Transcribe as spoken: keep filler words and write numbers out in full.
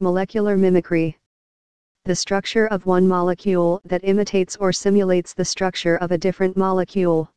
Molecular mimicry. The structure of one molecule that imitates or simulates the structure of a different molecule.